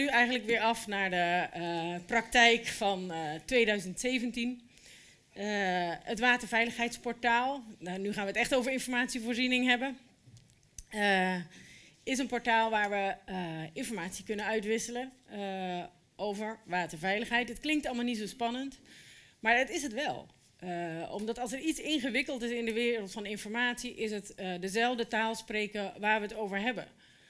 Nu eigenlijk weer af naar de praktijk van 2017. Het waterveiligheidsportaal, nou, nu gaan we het echt over informatievoorziening hebben, is een portaal waar we informatie kunnen uitwisselen over waterveiligheid. Het klinkt allemaal niet zo spannend, maar het is het wel. Omdat als er iets ingewikkeld is in de wereld van informatie, is het dezelfde taal spreken waar we het over hebben.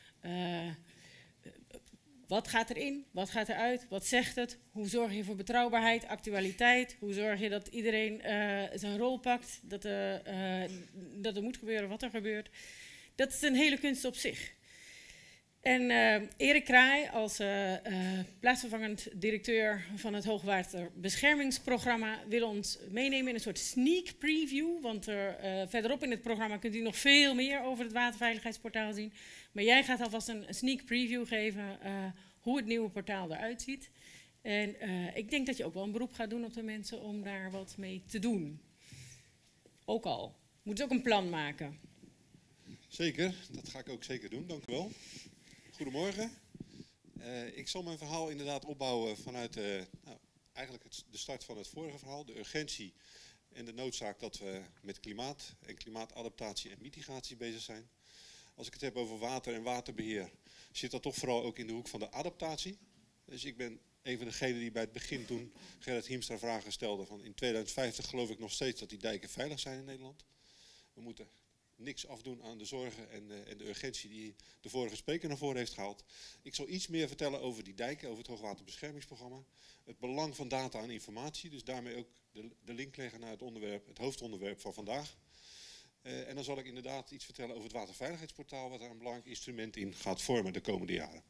Wat gaat erin? Wat gaat eruit? Wat zegt het? Hoe zorg je voor betrouwbaarheid, actualiteit? Hoe zorg je dat iedereen zijn rol pakt? Dat er moet gebeuren wat er gebeurt. Dat is een hele kunst op zich. En Erik Kraai als plaatsvervangend directeur van het Hoogwaterbeschermingsprogramma wil ons meenemen in een soort sneak preview. Want verderop in het programma kunt u nog veel meer over het waterveiligheidsportaal zien. Maar jij gaat alvast een sneak preview geven hoe het nieuwe portaal eruit ziet. En ik denk dat je ook wel een beroep gaat doen op de mensen om daar wat mee te doen. Ook al. Moeten ze ook een plan maken. Zeker, dat ga ik ook zeker doen. Dank u wel. Goedemorgen. Ik zal mijn verhaal inderdaad opbouwen vanuit eigenlijk de start van het vorige verhaal. De urgentie en de noodzaak dat we met klimaat en klimaatadaptatie en mitigatie bezig zijn. Als ik het heb over water en waterbeheer, zit dat toch vooral ook in de hoek van de adaptatie. Dus ik ben een van degenen die bij het begin toen Gerrit Hiemstra vragen stelde van in 2050 geloof ik nog steeds dat die dijken veilig zijn in Nederland. We moeten niks afdoen aan de zorgen en de urgentie die de vorige spreker naar voren heeft gehaald. Ik zal iets meer vertellen over die dijken, over het Hoogwaterbeschermingsprogramma. Het belang van data en informatie, dus daarmee ook de link leggen naar het onderwerp, het hoofdonderwerp van vandaag. En dan zal ik inderdaad iets vertellen over het waterveiligheidsportaal, wat daar een belangrijk instrument in gaat vormen de komende jaren.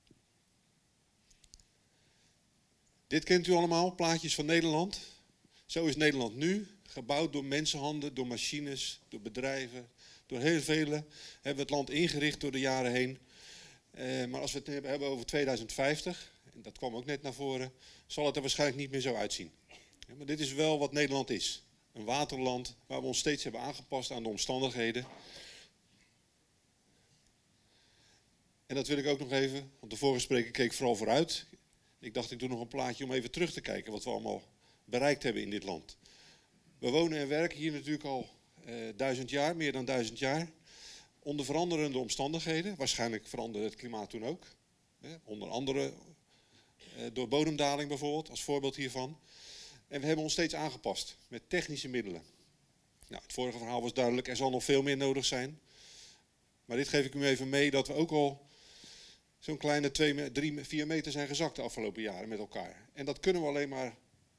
Dit kent u allemaal, plaatjes van Nederland. Zo is Nederland nu, gebouwd door mensenhanden, door machines, door bedrijven. Door heel velen hebben we het land ingericht door de jaren heen. Maar als we het hebben over 2050, en dat kwam ook net naar voren, zal het er waarschijnlijk niet meer zo uitzien. Ja, maar dit is wel wat Nederland is. Een waterland waar we ons steeds hebben aangepast aan de omstandigheden. En dat wil ik ook nog even, want de vorige spreker keek vooral vooruit. Ik dacht ik doe nog een plaatje om even terug te kijken wat we allemaal bereikt hebben in dit land. We wonen en werken hier natuurlijk al 1000 jaar, meer dan 1000 jaar. Onder veranderende omstandigheden. Waarschijnlijk veranderde het klimaat toen ook. Onder andere door bodemdaling bijvoorbeeld, als voorbeeld hiervan. En we hebben ons steeds aangepast met technische middelen. Nou, het vorige verhaal was duidelijk, er zal nog veel meer nodig zijn. Maar dit geef ik u even mee dat we ook al zo'n kleine 2, 3, 4 meter zijn gezakt de afgelopen jaren met elkaar. En dat kunnen we alleen maar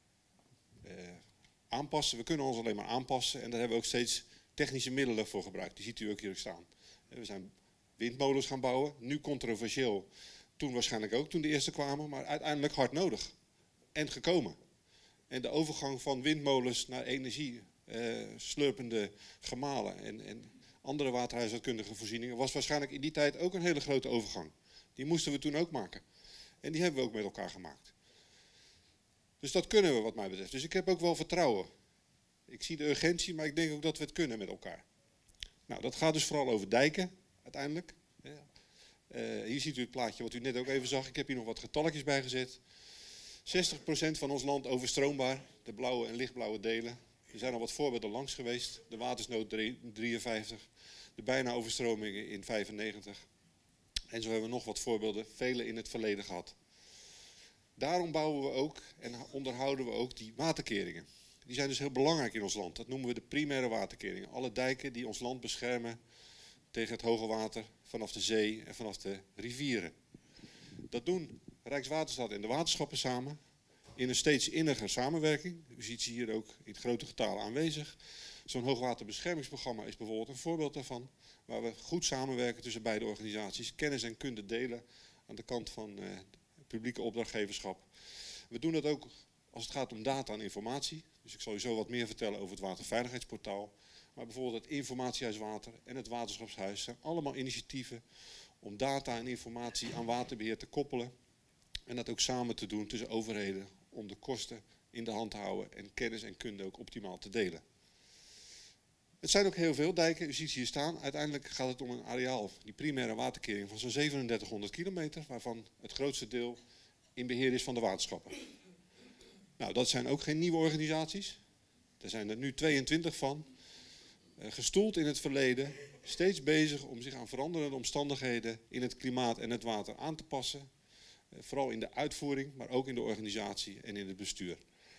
aanpassen. We kunnen ons alleen maar aanpassen en daar hebben we ook steeds technische middelen voor gebruikt. Die ziet u ook hier staan. We zijn windmolens gaan bouwen, nu controversieel, toen waarschijnlijk ook, toen de eerste kwamen, maar uiteindelijk hard nodig en gekomen. En de overgang van windmolens naar energie, slurpende gemalen en andere waterhuishoudkundige voorzieningen was waarschijnlijk in die tijd ook een hele grote overgang. Die moesten we toen ook maken. En die hebben we ook met elkaar gemaakt. Dus dat kunnen we wat mij betreft. Dus ik heb ook wel vertrouwen. Ik zie de urgentie, maar ik denk ook dat we het kunnen met elkaar. Nou, dat gaat dus vooral over dijken, uiteindelijk. Hier ziet u het plaatje wat u net ook even zag. Ik heb hier nog wat getalletjes bij gezet. 60% van ons land overstroombaar, de blauwe en lichtblauwe delen. Er zijn al wat voorbeelden langs geweest. De watersnood 53, de bijna overstromingen in 95. En zo hebben we nog wat voorbeelden, vele in het verleden gehad. Daarom bouwen we ook en onderhouden we ook die waterkeringen. Die zijn dus heel belangrijk in ons land. Dat noemen we de primaire waterkeringen. Alle dijken die ons land beschermen tegen het hoge water vanaf de zee en vanaf de rivieren. Dat doen Rijkswaterstaat en de waterschappen samen in een steeds inniger samenwerking. U ziet ze hier ook in grote getalen aanwezig. Zo'n hoogwaterbeschermingsprogramma is bijvoorbeeld een voorbeeld daarvan. Waar we goed samenwerken tussen beide organisaties. Kennis en kunde delen aan de kant van publieke opdrachtgeverschap. We doen dat ook als het gaat om data en informatie. Dus ik zal u zo wat meer vertellen over het waterveiligheidsportaal. Maar bijvoorbeeld het informatiehuis water en het waterschapshuis zijn allemaal initiatieven om data en informatie aan waterbeheer te koppelen. En dat ook samen te doen tussen overheden om de kosten in de hand te houden en kennis en kunde ook optimaal te delen. Het zijn ook heel veel dijken, u ziet ze hier staan. Uiteindelijk gaat het om een areaal, die primaire waterkering van zo'n 3700 kilometer, waarvan het grootste deel in beheer is van de waterschappen. Nou, dat zijn ook geen nieuwe organisaties. Er zijn er nu 22 van. Gestoeld in het verleden, steeds bezig om zich aan veranderende omstandigheden in het klimaat en het water aan te passen. Vooral in de uitvoering, maar ook in de organisatie en in het bestuur.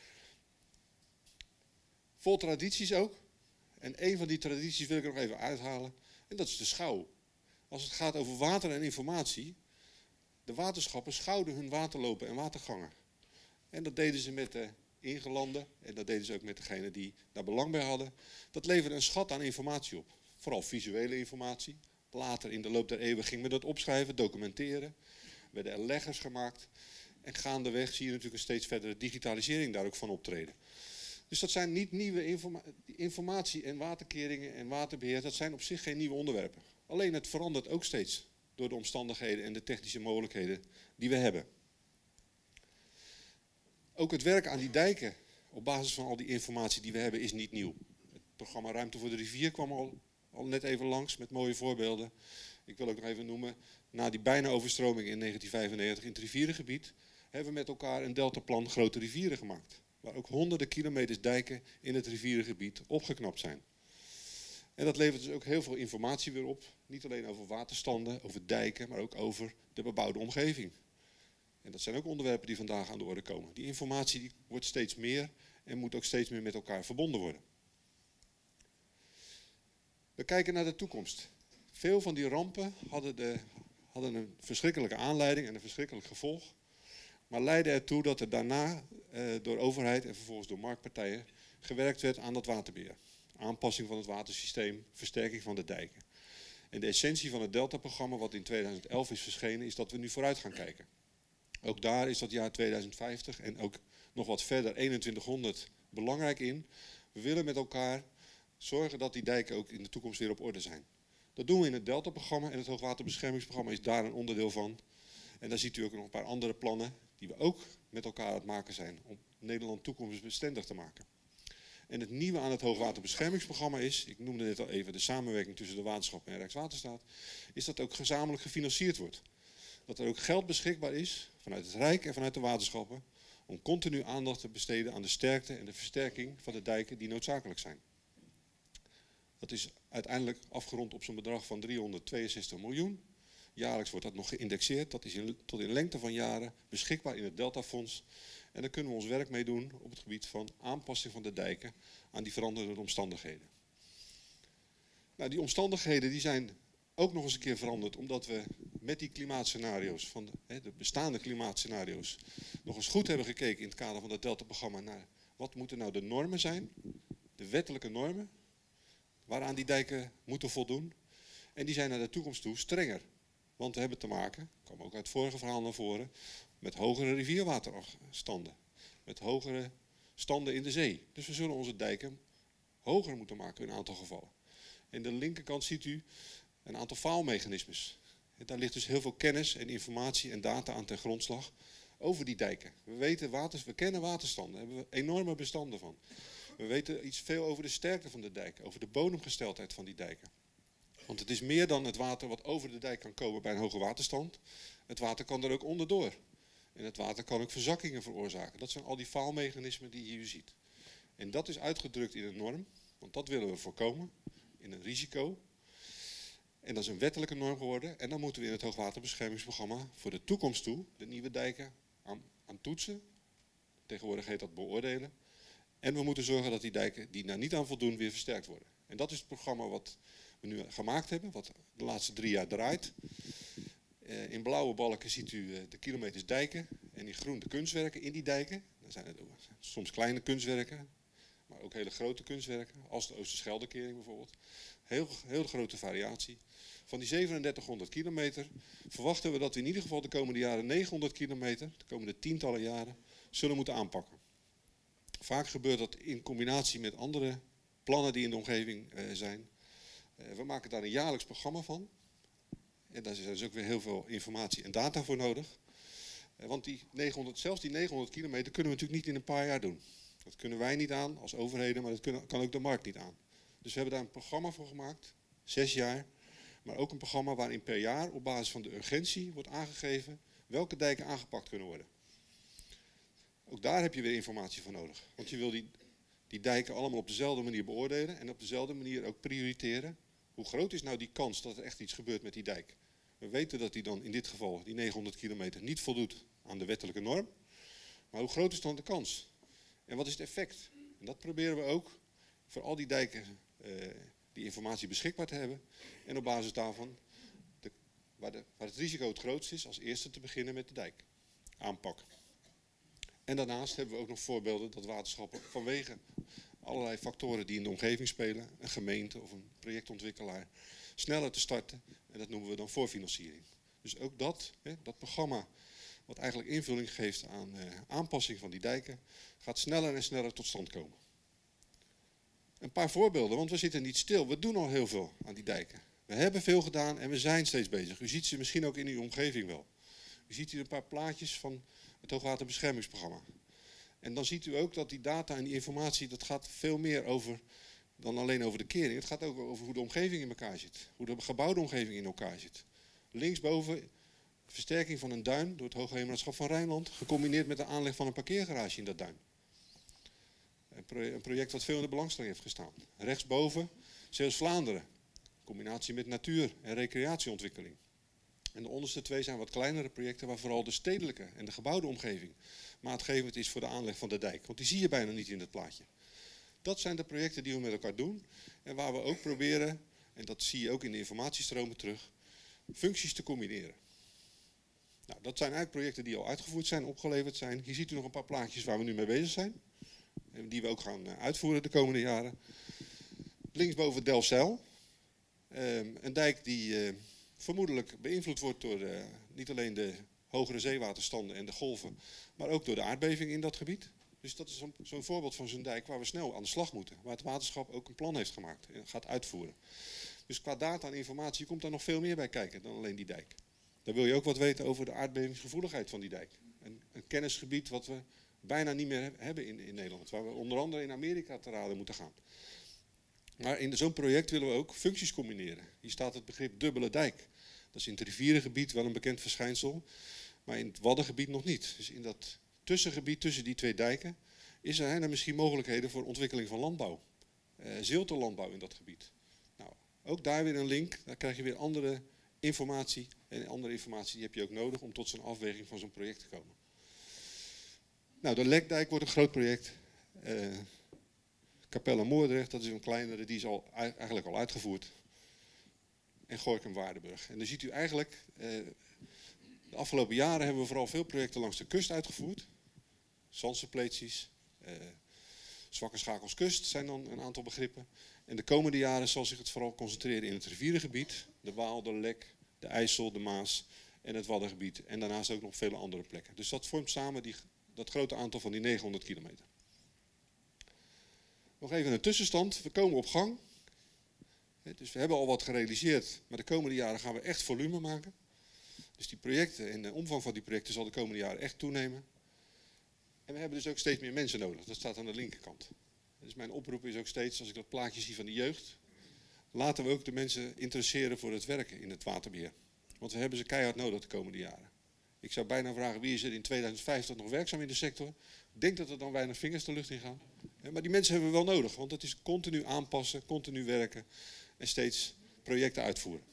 Vol tradities ook. En een van die tradities wil ik er nog even uithalen. En dat is de schouw. Als het gaat over water en informatie. De waterschappen schouwden hun waterlopen en watergangen. En dat deden ze met de ingelanden. En dat deden ze ook met degenen die daar belang bij hadden. Dat leverde een schat aan informatie op. Vooral visuele informatie. Later in de loop der eeuwen ging men dat opschrijven, documenteren. Werden er leggers gemaakt. En gaandeweg zie je natuurlijk een steeds verdere digitalisering daar ook van optreden. Dus dat zijn niet nieuwe informatie en waterkeringen en waterbeheer. Dat zijn op zich geen nieuwe onderwerpen. Alleen het verandert ook steeds door de omstandigheden en de technische mogelijkheden die we hebben. Ook het werk aan die dijken op basis van al die informatie die we hebben is niet nieuw. Het programma Ruimte voor de Rivier kwam al net even langs met mooie voorbeelden. Ik wil ook nog even noemen, na die bijna overstroming in 1995 in het rivierengebied hebben we met elkaar een deltaplan grote rivieren gemaakt. Waar ook honderden kilometers dijken in het rivierengebied opgeknapt zijn. En dat levert dus ook heel veel informatie weer op. Niet alleen over waterstanden, over dijken, maar ook over de bebouwde omgeving. En dat zijn ook onderwerpen die vandaag aan de orde komen. Die informatie die wordt steeds meer en moet ook steeds meer met elkaar verbonden worden. We kijken naar de toekomst. Veel van die rampen hadden een verschrikkelijke aanleiding en een verschrikkelijk gevolg. Maar leidden ertoe dat er daarna door overheid en vervolgens door marktpartijen gewerkt werd aan dat waterbeheer. Aanpassing van het watersysteem, versterking van de dijken. En de essentie van het Delta-programma, wat in 2011 is verschenen, is dat we nu vooruit gaan kijken. Ook daar is dat jaar 2050 en ook nog wat verder 2100 belangrijk in. We willen met elkaar zorgen dat die dijken ook in de toekomst weer op orde zijn. Dat doen we in het Delta-programma en het Hoogwaterbeschermingsprogramma is daar een onderdeel van. En daar ziet u ook nog een paar andere plannen die we ook met elkaar aan het maken zijn om Nederland toekomstbestendig te maken. En het nieuwe aan het Hoogwaterbeschermingsprogramma is, ik noemde net al even de samenwerking tussen de waterschappen en Rijkswaterstaat, is dat ook gezamenlijk gefinancierd wordt. Dat er ook geld beschikbaar is vanuit het Rijk en vanuit de waterschappen om continu aandacht te besteden aan de sterkte en de versterking van de dijken die noodzakelijk zijn. Dat is uiteindelijk afgerond op zo'n bedrag van 362 miljoen. Jaarlijks wordt dat nog geïndexeerd. Dat is tot in lengte van jaren beschikbaar in het Deltafonds. En daar kunnen we ons werk mee doen op het gebied van aanpassing van de dijken aan die veranderende omstandigheden. Nou, die omstandigheden die zijn ook nog eens een keer veranderd omdat we met die klimaatscenario's, de bestaande klimaatscenario's, nog eens goed hebben gekeken in het kader van het Delta-programma naar wat moeten nou de normen zijn, de wettelijke normen, waaraan die dijken moeten voldoen. En die zijn naar de toekomst toe strenger. Want we hebben te maken, kwam ook uit het vorige verhaal naar voren, met hogere rivierwaterafstanden. Met hogere standen in de zee. Dus we zullen onze dijken hoger moeten maken in een aantal gevallen. En aan de linkerkant ziet u een aantal faalmechanismes. Daar ligt dus heel veel kennis en informatie en data aan ten grondslag over die dijken. We kennen waterstanden, daar hebben we enorme bestanden van. We weten iets veel over de sterkte van de dijken, over de bodemgesteldheid van die dijken. Want het is meer dan het water wat over de dijk kan komen bij een hoge waterstand. Het water kan er ook onderdoor. En het water kan ook verzakkingen veroorzaken. Dat zijn al die faalmechanismen die je hier ziet. En dat is uitgedrukt in een norm, want dat willen we voorkomen, in een risico. En dat is een wettelijke norm geworden. En dan moeten we in het Hoogwaterbeschermingsprogramma voor de toekomst toe de nieuwe dijken aan toetsen. Tegenwoordig heet dat beoordelen. En we moeten zorgen dat die dijken die daar niet aan voldoen weer versterkt worden. En dat is het programma wat we nu gemaakt hebben, wat de laatste 3 jaar draait. In blauwe balken ziet u de kilometers dijken en in groen de kunstwerken in die dijken. Dan zijn het soms kleine kunstwerken, maar ook hele grote kunstwerken, als de Oosterscheldekering bijvoorbeeld. Heel grote variatie. Van die 3700 kilometer verwachten we dat we in ieder geval de komende jaren 900 kilometer, de komende tientallen jaren, zullen moeten aanpakken. Vaak gebeurt dat in combinatie met andere plannen die in de omgeving zijn. We maken daar een jaarlijks programma van. En daar is dus ook weer heel veel informatie en data voor nodig. Want zelfs die 900 kilometer kunnen we natuurlijk niet in een paar jaar doen. Dat kunnen wij niet aan als overheden, maar dat kan ook de markt niet aan. Dus we hebben daar een programma voor gemaakt, 6 jaar. Maar ook een programma waarin per jaar op basis van de urgentie wordt aangegeven welke dijken aangepakt kunnen worden. Ook daar heb je weer informatie voor nodig. Want je wil die dijken allemaal op dezelfde manier beoordelen en op dezelfde manier ook prioriteren. Hoe groot is nou die kans dat er echt iets gebeurt met die dijk? We weten dat die dan in dit geval, die 900 kilometer, niet voldoet aan de wettelijke norm. Maar hoe groot is dan de kans? En wat is het effect? En dat proberen we ook voor al die dijken die informatie beschikbaar te hebben. En op basis daarvan, waar het risico het grootst is, als eerste te beginnen met de dijk. Aanpak. En daarnaast hebben we ook nog voorbeelden dat waterschappen vanwege allerlei factoren die in de omgeving spelen, een gemeente of een projectontwikkelaar, sneller te starten. En dat noemen we dan voorfinanciering. Dus ook dat programma, wat eigenlijk invulling geeft aan aanpassing van die dijken, gaat sneller en sneller tot stand komen. Een paar voorbeelden, want we zitten niet stil. We doen al heel veel aan die dijken. We hebben veel gedaan en we zijn steeds bezig. U ziet ze misschien ook in uw omgeving wel. U ziet hier een paar plaatjes van het Hoogwaterbeschermingsprogramma. En dan ziet u ook dat die data en die informatie, dat gaat veel meer over dan alleen over de kering. Het gaat ook over hoe de omgeving in elkaar zit. Hoe de gebouwde omgeving in elkaar zit. Linksboven versterking van een duin door het Hoogheemraadschap van Rijnland, gecombineerd met de aanleg van een parkeergarage in dat duin. Een project wat veel in de belangstelling heeft gestaan. Rechtsboven Zeeuws-Vlaanderen, combinatie met natuur- en recreatieontwikkeling. En de onderste twee zijn wat kleinere projecten waar vooral de stedelijke en de gebouwde omgeving maatgevend is voor de aanleg van de dijk. Want die zie je bijna niet in het plaatje. Dat zijn de projecten die we met elkaar doen en waar we ook proberen, en dat zie je ook in de informatiestromen terug, functies te combineren. Nou, dat zijn eigenlijk projecten die al uitgevoerd zijn, opgeleverd zijn. Hier ziet u nog een paar plaatjes waar we nu mee bezig zijn. Die we ook gaan uitvoeren de komende jaren. Linksboven Delfzijl. Een dijk die vermoedelijk beïnvloed wordt door niet alleen de hogere zeewaterstanden en de golven, maar ook door de aardbeving in dat gebied. Dus dat is zo'n voorbeeld van zo'n dijk waar we snel aan de slag moeten. Waar het waterschap ook een plan heeft gemaakt en gaat uitvoeren. Dus qua data en informatie komt daar nog veel meer bij kijken dan alleen die dijk. Dan wil je ook wat weten over de aardbevingsgevoeligheid van die dijk. Een kennisgebied wat we bijna niet meer hebben in Nederland. Waar we onder andere in Amerika te raden moeten gaan. Maar in zo'n project willen we ook functies combineren. Hier staat het begrip dubbele dijk. Dat is in het rivierengebied wel een bekend verschijnsel. Maar in het Waddengebied nog niet. Dus in dat tussengebied tussen die twee dijken zijn er misschien mogelijkheden voor ontwikkeling van landbouw. Zilterlandbouw in dat gebied. Nou, ook daar weer een link. Daar krijg je weer andere informatie. En andere informatie die heb je ook nodig om tot zo'n afweging van zo'n project te komen. Nou, de Lekdijk wordt een groot project. Capelle Moordrecht, dat is een kleinere, die is eigenlijk al uitgevoerd. En Gorinchem-Waardenburg. En dan ziet u eigenlijk, de afgelopen jaren hebben we vooral veel projecten langs de kust uitgevoerd. Zandsterpleetsies, Zwakke Schakels Kust zijn dan een aantal begrippen. En de komende jaren zal zich het vooral concentreren in het rivierengebied. De Waal, de Lek, de IJssel, de Maas en het Waddengebied. En daarnaast ook nog vele andere plekken. Dus dat vormt samen dat grote aantal van die 900 kilometer. Nog even een tussenstand. We komen op gang. Dus we hebben al wat gerealiseerd. Maar de komende jaren gaan we echt volume maken. Dus die projecten en de omvang van die projecten zal de komende jaren echt toenemen. En we hebben dus ook steeds meer mensen nodig. Dat staat aan de linkerkant. Dus mijn oproep is ook steeds, als ik dat plaatje zie van de jeugd, laten we ook de mensen interesseren voor het werken in het waterbeheer. Want we hebben ze keihard nodig de komende jaren. Ik zou bijna vragen, wie is er in 2050 nog werkzaam in de sector? Ik denk dat er dan weinig vingers de lucht in gaan. Maar die mensen hebben we wel nodig, want het is continu aanpassen, continu werken en steeds projecten uitvoeren.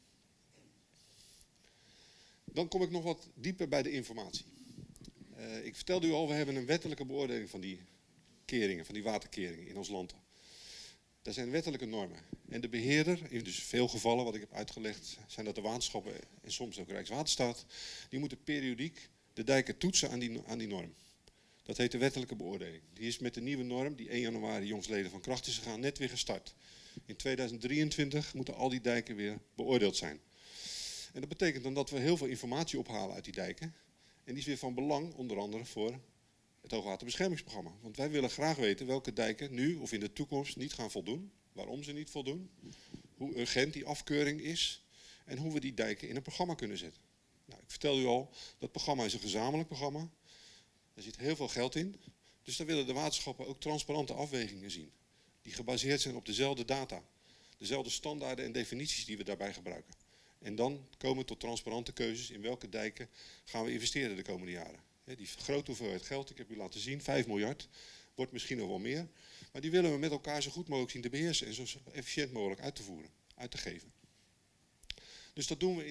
Dan kom ik nog wat dieper bij de informatie. Ik vertelde u al, we hebben een wettelijke beoordeling van die keringen, van die waterkeringen in ons land. Dat zijn wettelijke normen. En de beheerder, in dus veel gevallen wat ik heb uitgelegd, zijn dat de waterschappen en soms ook Rijkswaterstaat, die moeten periodiek de dijken toetsen aan die norm. Dat heet de wettelijke beoordeling. Die is met de nieuwe norm, die 1 januari jongstleden van kracht is gegaan, net weer gestart. In 2023 moeten al die dijken weer beoordeeld zijn. En dat betekent dan dat we heel veel informatie ophalen uit die dijken. En die is weer van belang, onder andere voor het Hoogwaterbeschermingsprogramma. Want wij willen graag weten welke dijken nu of in de toekomst niet gaan voldoen. Waarom ze niet voldoen. Hoe urgent die afkeuring is. En hoe we die dijken in een programma kunnen zetten. Nou, ik vertel u al, dat programma is een gezamenlijk programma. Daar zit heel veel geld in. Dus daar willen de waterschappen ook transparante afwegingen zien. Die gebaseerd zijn op dezelfde data. Dezelfde standaarden en definities die we daarbij gebruiken. En dan komen we tot transparante keuzes in welke dijken gaan we investeren de komende jaren. Die grote hoeveelheid geld, ik heb u laten zien, 5 miljard, wordt misschien nog wel meer. Maar die willen we met elkaar zo goed mogelijk zien te beheersen en zo efficiënt mogelijk uit te voeren, uit te geven. Dus dat doen we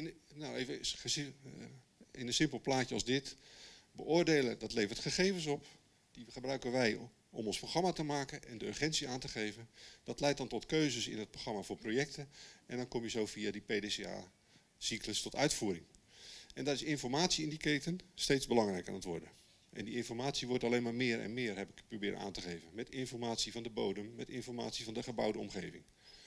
in een simpel plaatje als dit. Beoordelen, dat levert gegevens op. Die gebruiken wij om ons programma te maken en de urgentie aan te geven. Dat leidt dan tot keuzes in het programma voor projecten. En dan kom je zo via die PDCA-cyclus tot uitvoering. En daar is informatie in die keten steeds belangrijker aan het worden. En die informatie wordt alleen maar meer en meer, heb ik proberen aan te geven. Met informatie van de bodem, met informatie van de gebouwde omgeving.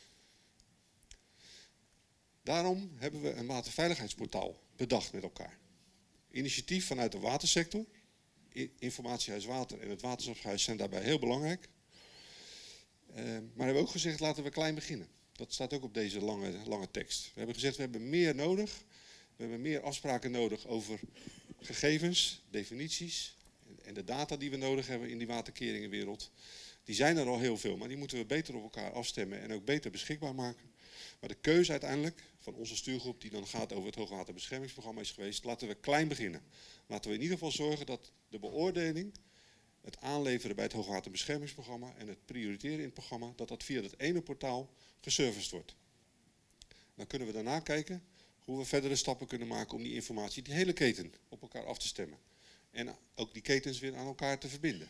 Daarom hebben we een waterveiligheidsportaal bedacht met elkaar. Initiatief vanuit de watersector. Informatiehuis Water en het Waterschapshuis zijn daarbij heel belangrijk. Maar we hebben ook gezegd, laten we klein beginnen. Dat staat ook op deze lange tekst. We hebben gezegd, we hebben meer nodig. We hebben meer afspraken nodig over gegevens, definities en de data die we nodig hebben in die waterkeringenwereld. Die zijn er al heel veel, maar die moeten we beter op elkaar afstemmen en ook beter beschikbaar maken. Maar de keuze uiteindelijk van onze stuurgroep die dan gaat over het hoogwaterbeschermingsprogramma is geweest, laten we klein beginnen. Laten we in ieder geval zorgen dat de beoordeling, het aanleveren bij het hoogwaterbeschermingsprogramma en het prioriteren in het programma, dat dat via dat ene portaal geserviced wordt. Dan kunnen we daarna kijken hoe we verdere stappen kunnen maken om die informatie, die hele keten, op elkaar af te stemmen. En ook die ketens weer aan elkaar te verbinden.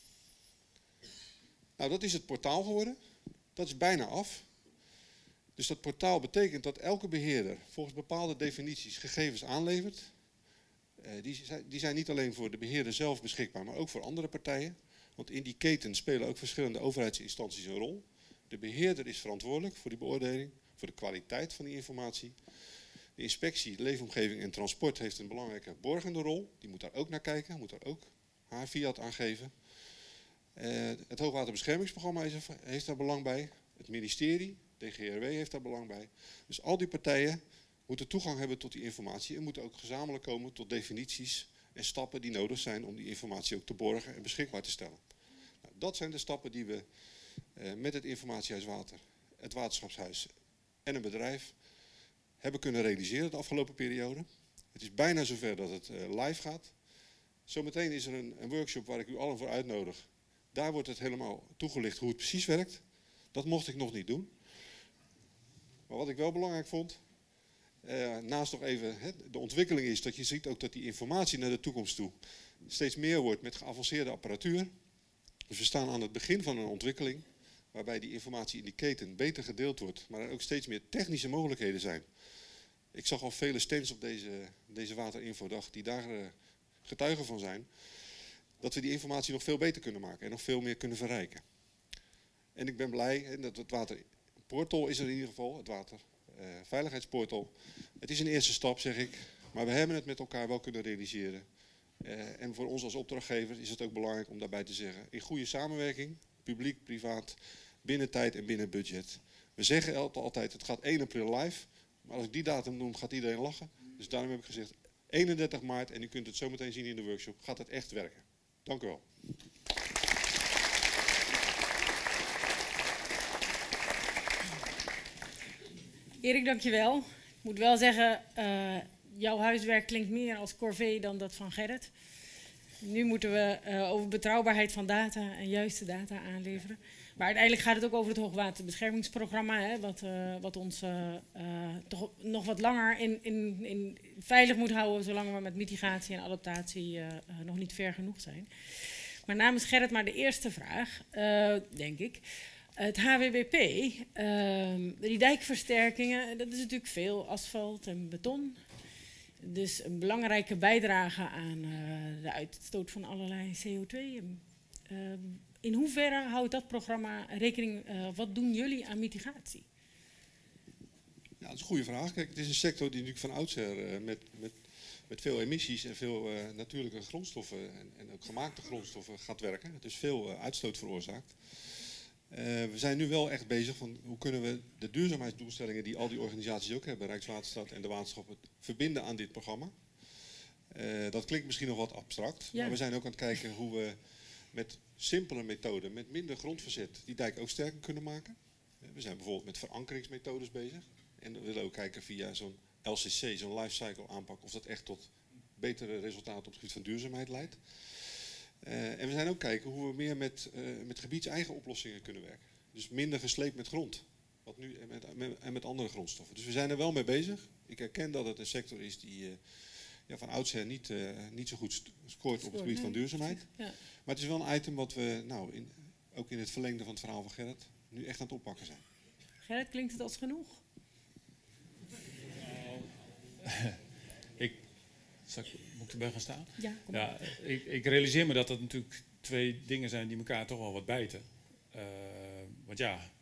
Nou, dat is het portaal geworden. Dat is bijna af. Dus dat portaal betekent dat elke beheerder volgens bepaalde definities gegevens aanlevert. Die zijn niet alleen voor de beheerder zelf beschikbaar, maar ook voor andere partijen. Want in die keten spelen ook verschillende overheidsinstanties een rol. De beheerder is verantwoordelijk voor die beoordeling, voor de kwaliteit van die informatie. De inspectie, leefomgeving en transport heeft een belangrijke borgende rol. Die moet daar ook naar kijken, moet daar ook haar fiat aan geven. Het hoogwaterbeschermingsprogramma heeft daar belang bij. Het ministerie, de GRW heeft daar belang bij. Dus al die partijen moeten toegang hebben tot die informatie en moeten ook gezamenlijk komen tot definities en stappen die nodig zijn om die informatie ook te borgen en beschikbaar te stellen. Nou, dat zijn de stappen die we met het Informatiehuis Water, het Waterschapshuis en een bedrijf hebben kunnen realiseren de afgelopen periode. Het is bijna zover dat het live gaat. Zometeen is er een workshop waar ik u allen voor uitnodig. Daar wordt het helemaal toegelicht hoe het precies werkt. Dat mocht ik nog niet doen. Maar wat ik wel belangrijk vond, naast nog even de ontwikkeling is dat je ziet ook dat die informatie naar de toekomst toe steeds meer wordt met geavanceerde apparatuur. Dus we staan aan het begin van een ontwikkeling waarbij die informatie in die keten beter gedeeld wordt, maar er ook steeds meer technische mogelijkheden zijn. Ik zag al vele stands op deze Waterinfodag die daar getuigen van zijn. Dat we die informatie nog veel beter kunnen maken en nog veel meer kunnen verrijken. En ik ben blij dat het waterportal is er in ieder geval, het waterveiligheidsportal. Het is een eerste stap, zeg ik, maar we hebben het met elkaar wel kunnen realiseren. En voor ons als opdrachtgever is het ook belangrijk om daarbij te zeggen, in goede samenwerking, publiek, privaat, binnen tijd en binnen budget. We zeggen altijd, het gaat 1 april live, maar als ik die datum noem, gaat iedereen lachen. Dus daarom heb ik gezegd, 31 maart, en u kunt het zo meteen zien in de workshop, gaat het echt werken. Dank u wel. Erik, dankjewel. Ik moet wel zeggen, jouw huiswerk klinkt meer als corvée dan dat van Gerrit. Nu moeten we over betrouwbaarheid van data en juiste data aanleveren. Maar uiteindelijk gaat het ook over het hoogwaterbeschermingsprogramma, hè, wat ons toch nog wat langer in veilig moet houden, zolang we met mitigatie en adaptatie nog niet ver genoeg zijn. Maar namens Gerrit maar de eerste vraag, denk ik. Het HWBP, die dijkversterkingen, dat is natuurlijk veel asfalt en beton. Dus een belangrijke bijdrage aan de uitstoot van allerlei CO2. In hoeverre houdt dat programma rekening, wat doen jullie aan mitigatie? Ja, dat is een goede vraag. Kijk, het is een sector die natuurlijk van oudsher met veel emissies en veel natuurlijke grondstoffen en ook gemaakte grondstoffen gaat werken. Dus veel uitstoot veroorzaakt. We zijn nu wel echt bezig van hoe kunnen we de duurzaamheidsdoelstellingen die al die organisaties ook hebben, Rijkswaterstaat en de waterschappen, verbinden aan dit programma. Dat klinkt misschien nog wat abstract, ja. Maar we zijn ook aan het kijken hoe we met simpele methoden, met minder grondverzet, die dijk ook sterker kunnen maken. We zijn bijvoorbeeld met verankeringsmethodes bezig. En we willen ook kijken via zo'n LCC, zo'n lifecycle aanpak, of dat echt tot betere resultaten op het gebied van duurzaamheid leidt. En we zijn ook kijken hoe we meer met gebiedseigen oplossingen kunnen werken. Dus minder gesleept met grond. Wat nu, en met andere grondstoffen. Dus we zijn er wel mee bezig. Ik herken dat het een sector is die van oudsher niet zo goed scoort op het gebied van duurzaamheid. Ja. Maar het is wel een item wat we ook in het verlengde van het verhaal van Gerrit nu echt aan het oppakken zijn. Gerrit, klinkt het als genoeg? Moet ik erbij gaan staan? Ja, kom ja, ik realiseer me dat het natuurlijk twee dingen zijn die elkaar toch wel wat bijten. Want ja,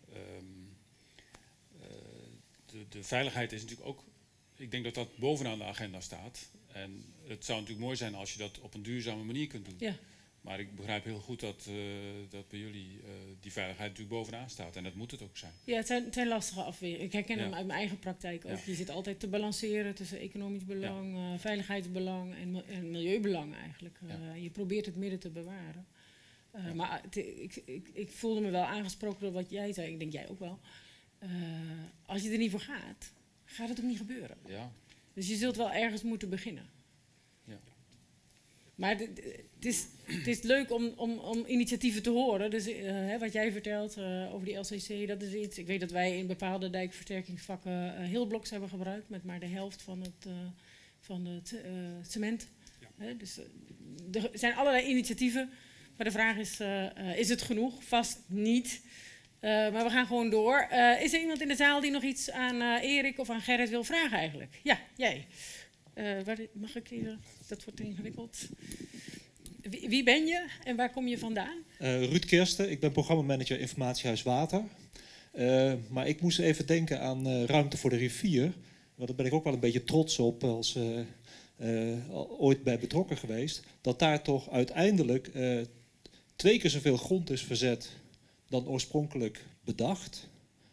de veiligheid is natuurlijk ook, ik denk dat dat bovenaan de agenda staat. En het zou natuurlijk mooi zijn als je dat op een duurzame manier kunt doen. Ja. Maar ik begrijp heel goed dat bij jullie die veiligheid natuurlijk bovenaan staat. En dat moet het ook zijn. Ja, het zijn lastige afwegingen. Ik herken hem uit mijn eigen praktijk ook. Ja. Je zit altijd te balanceren tussen economisch belang, veiligheidsbelang en milieubelang eigenlijk. Je probeert het midden te bewaren. Maar ik voelde me wel aangesproken door wat jij zei. Ik denk jij ook wel. Als je er niet voor gaat, gaat het ook niet gebeuren. Ja. Dus je zult wel ergens moeten beginnen. Ja. Maar het is leuk om initiatieven te horen. Dus wat jij vertelt over die LCC, dat is iets. Ik weet dat wij in bepaalde dijkversterkingsvakken heel bloks hebben gebruikt met maar de helft van het cement. Ja. Dus er zijn allerlei initiatieven. Maar de vraag is het genoeg? Vast niet. Maar we gaan gewoon door. Is er iemand in de zaal die nog iets aan Erik of aan Gerrit wil vragen eigenlijk? Ja, jij. Mag ik hier? Dat wordt ingewikkeld. Wie ben je en waar kom je vandaan? Ruud Kirsten, ik ben programmamanager Informatiehuis Water. Maar ik moest even denken aan Ruimte voor de Rivier. Want daar ben ik ook wel een beetje trots op als ooit bij betrokken geweest. Dat daar toch uiteindelijk 2 keer zoveel grond is verzet dan oorspronkelijk bedacht.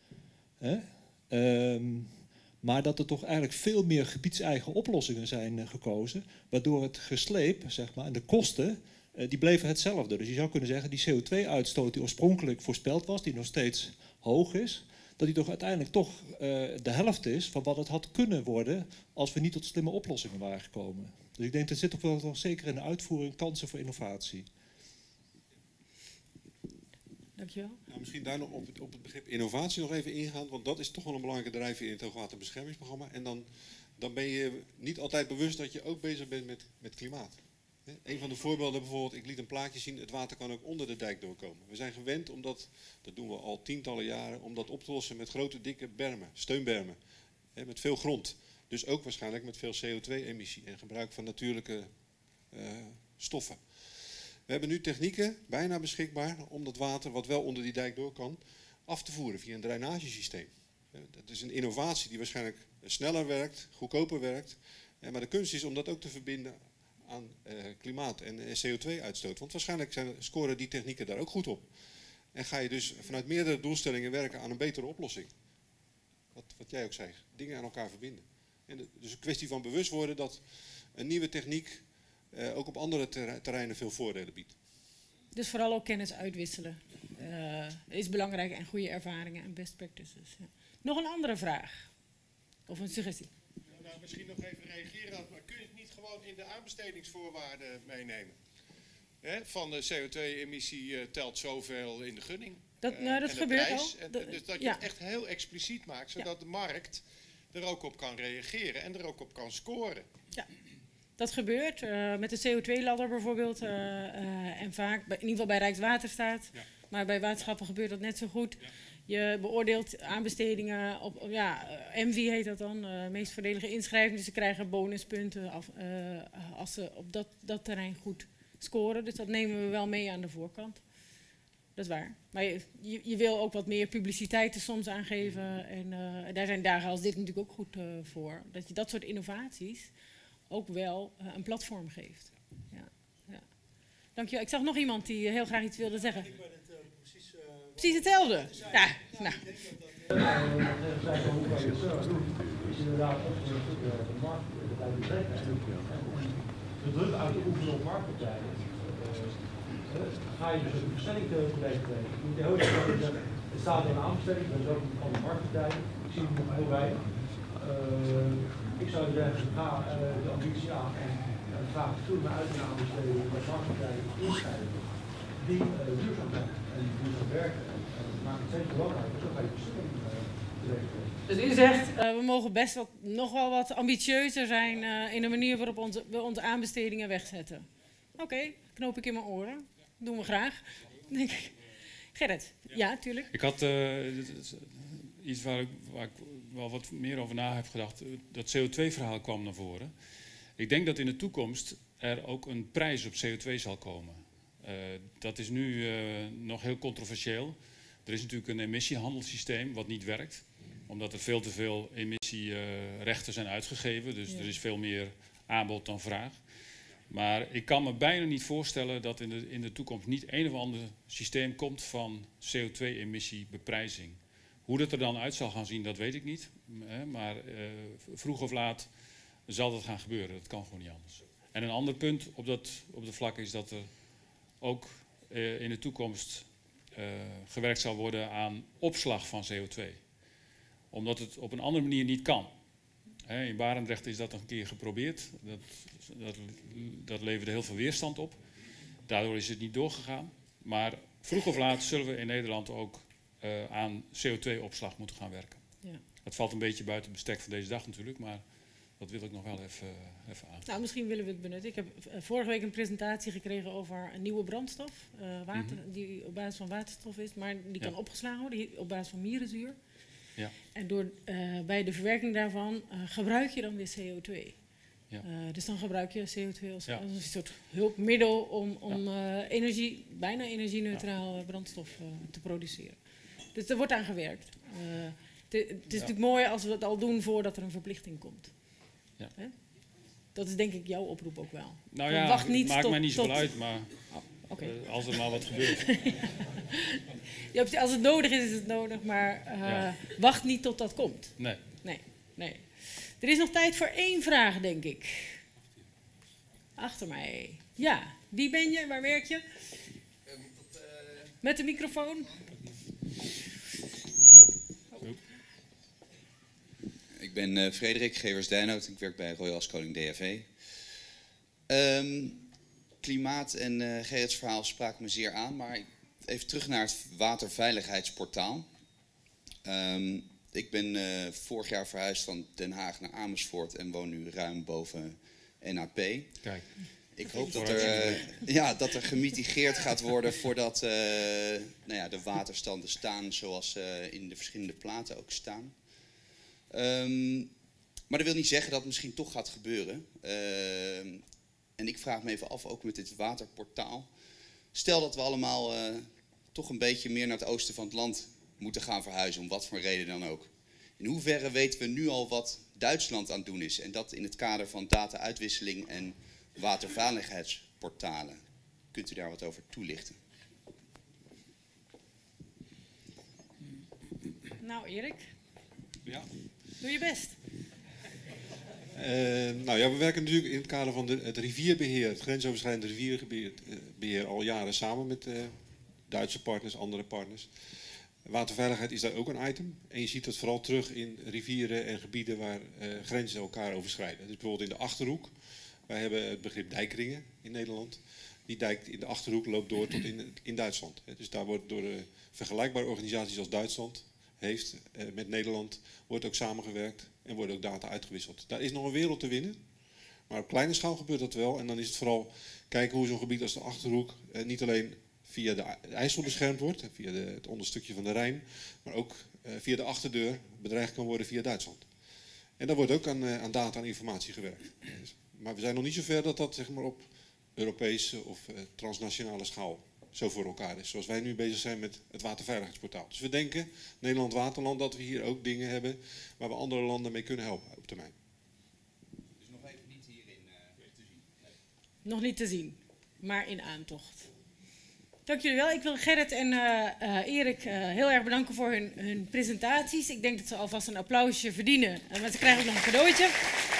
Maar dat er toch eigenlijk veel meer gebiedseigen oplossingen zijn gekozen, waardoor het gesleep, zeg maar, en de kosten, die bleven hetzelfde. Dus je zou kunnen zeggen, die CO2-uitstoot die oorspronkelijk voorspeld was, die nog steeds hoog is, dat die toch uiteindelijk toch de helft is van wat het had kunnen worden als we niet tot slimme oplossingen waren gekomen. Dus ik denk, er zit toch wel zeker in de uitvoering kansen voor innovatie. Dankjewel. Nou, misschien daar nog op het begrip innovatie nog even ingaan, want dat is toch wel een belangrijke drijfveer in het hoogwaterbeschermingsprogramma. En dan ben je niet altijd bewust dat je ook bezig bent met klimaat. Een van de voorbeelden bijvoorbeeld, ik liet een plaatje zien, het water kan ook onder de dijk doorkomen. We zijn gewend om dat doen we al tientallen jaren, om dat op te lossen met grote dikke bermen, steunbermen, met veel grond. Dus ook waarschijnlijk met veel CO2-emissie en gebruik van natuurlijke stoffen. We hebben nu technieken bijna beschikbaar om dat water, wat wel onder die dijk door kan, af te voeren via een drainagesysteem. Dat is een innovatie die waarschijnlijk sneller werkt, goedkoper werkt. Maar de kunst is om dat ook te verbinden aan klimaat en CO2-uitstoot. Want waarschijnlijk scoren die technieken daar ook goed op. En ga je dus vanuit meerdere doelstellingen werken aan een betere oplossing. Wat jij ook zei, dingen aan elkaar verbinden. En dus een kwestie van bewust worden dat een nieuwe techniek ook op andere terreinen veel voordelen biedt. Dus vooral ook kennis uitwisselen is belangrijk en goede ervaringen en best practices. Ja. Nog een andere vraag? Of een suggestie? Nou, misschien nog even reageren, maar kun je het niet gewoon in de aanbestedingsvoorwaarden meenemen? Van de CO2-emissie telt zoveel in de gunning. Dat gebeurt al. Dus dat je het echt heel expliciet maakt, zodat de markt er ook op kan reageren en er ook op kan scoren. Ja. Dat gebeurt met de CO2-ladder bijvoorbeeld en vaak, in ieder geval bij Rijkswaterstaat, maar bij waterschappen gebeurt dat net zo goed. Ja. Je beoordeelt aanbestedingen op MV heet dat dan, meest voordelige inschrijving. Dus ze krijgen bonuspunten als ze op dat terrein goed scoren. Dus dat nemen we wel mee aan de voorkant. Dat is waar. Maar je wil ook wat meer publiciteit er soms aangeven. En daar zijn dagen als dit natuurlijk ook goed voor. Dat je dat soort innovaties ook wel een platform geeft. Ja. Dankjewel. Ik zag nog iemand die heel graag iets wilde zeggen. Ik ben het precies hetzelfde. Ja, nou. Is inderdaad de markt bij betrekken. De druk uit te oefenen op marktpartijen. Ga je dus een bestelling te betekenen. Je moet heel erg zeggen, er staat een aanbestelling, dat is ook van de marktpartijen. Ik zie het nog heel weinig. Ik zou zeggen, ga de ambitie aan en vaak veel meer uit gaan besteden met marktpartijen inschrijven die duurzaam zijn en duurzaam werken. En dat maakt het steeds belangrijker, zo ga je besturing terecht. Dus u zegt, we mogen best nog wel wat ambitieuzer zijn in de manier waarop we onze aanbestedingen wegzetten. Oké, knoop ik in mijn oren. Doen we graag. Denk ik. Gerrit, ja, tuurlijk. Ik had iets waar ik wel wat meer over na heb gedacht. Dat CO2-verhaal kwam naar voren. Ik denk dat in de toekomst er ook een prijs op CO2 zal komen. Dat is nu nog heel controversieel. Er is natuurlijk een emissiehandelssysteem wat niet werkt. Omdat er veel te veel emissierechten zijn uitgegeven. Dus er is veel meer aanbod dan vraag. Maar ik kan me bijna niet voorstellen dat in de toekomst niet een of ander systeem komt van CO2-emissiebeprijzing. Hoe dat er dan uit zal gaan zien, dat weet ik niet. Maar vroeg of laat zal dat gaan gebeuren. Dat kan gewoon niet anders. En een ander punt op dat vlak is dat er ook in de toekomst gewerkt zal worden aan opslag van CO2. Omdat het op een andere manier niet kan. In Barendrecht is dat een keer geprobeerd. Dat leverde heel veel weerstand op. Daardoor is het niet doorgegaan. Maar vroeg of laat zullen we in Nederland ook aan CO2-opslag moeten gaan werken. Ja. Dat valt een beetje buiten het bestek van deze dag natuurlijk, maar dat wil ik nog wel even aan. Nou, misschien willen we het benutten. Ik heb vorige week een presentatie gekregen over een nieuwe brandstof, die op basis van waterstof is, maar die kan opgeslagen worden op basis van mierenzuur. Ja. En bij de verwerking daarvan gebruik je dan weer CO2. Ja. Dus dan gebruik je CO2 als een soort hulpmiddel om bijna energie-neutraal brandstof te produceren. Dus er wordt aan gewerkt. Het is natuurlijk mooi als we het al doen voordat er een verplichting komt. Ja. Dat is denk ik jouw oproep ook wel. Nou ja, wacht niet maakt mij niet zoveel uit, maar als er maar wat gebeurt. Ja, als het nodig is, is het nodig, maar wacht niet tot dat komt. Nee. Er is nog tijd voor 1 vraag, denk ik. Achter mij. Ja, wie ben je? Waar werk je? Met de microfoon. Ik ben Frederik Gevers-Dijnhout. Ik werk bij Royal Haskoning DHV. Klimaat en Gerrits verhaal spraken me zeer aan, maar even terug naar het waterveiligheidsportaal. Ik ben vorig jaar verhuisd van Den Haag naar Amersfoort en woon nu ruim boven NAP. Kijk. Ik hoop dat er gemitigeerd gaat worden voordat de waterstanden staan zoals in de verschillende platen ook staan. Maar dat wil niet zeggen dat het misschien toch gaat gebeuren. En ik vraag me even af, ook met dit waterportaal. Stel dat we allemaal toch een beetje meer naar het oosten van het land moeten gaan verhuizen, om wat voor reden dan ook. In hoeverre weten we nu al wat Duitsland aan het doen is? En dat in het kader van data-uitwisseling en waterveiligheidsportalen. Kunt u daar wat over toelichten? Nou, Erik. Ja. Doe je best. We werken natuurlijk in het kader van het rivierbeheer, het grensoverschrijdende rivierbeheer al jaren samen met Duitse partners, andere partners. Waterveiligheid is daar ook een item. En je ziet dat vooral terug in rivieren en gebieden waar grenzen elkaar overschrijden. Dus bijvoorbeeld in de Achterhoek. Wij hebben het begrip dijkringen in Nederland. Die dijk in de Achterhoek loopt door tot in Duitsland. Dus daar wordt door vergelijkbare organisaties als Duitsland heeft met Nederland wordt ook samengewerkt en worden ook data uitgewisseld. Daar is nog een wereld te winnen, maar op kleine schaal gebeurt dat wel. En dan is het vooral kijken hoe zo'n gebied als de Achterhoek niet alleen via de IJssel beschermd wordt, via het onderstukje van de Rijn, maar ook via de achterdeur bedreigd kan worden via Duitsland. En daar wordt ook aan data en informatie gewerkt. Maar we zijn nog niet zover dat dat zeg maar, op Europese of transnationale schaal zo voor elkaar is. Zoals wij nu bezig zijn met het waterveiligheidsportaal. Dus we denken, Nederland Waterland, dat we hier ook dingen hebben waar we andere landen mee kunnen helpen op termijn. Dus nog even niet hierin te zien? Nee. Nog niet te zien, maar in aantocht. Dank jullie wel. Ik wil Gerrit en Erik heel erg bedanken voor hun presentaties. Ik denk dat ze alvast een applausje verdienen, want ze krijgen ook nog een cadeautje.